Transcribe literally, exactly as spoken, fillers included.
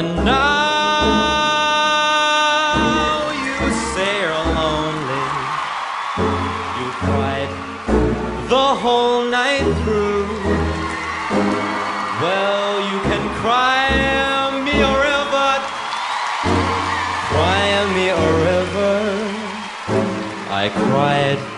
And now you say you're lonely. You cried the whole night through. Well, you can cry me a river, cry me a river. I cried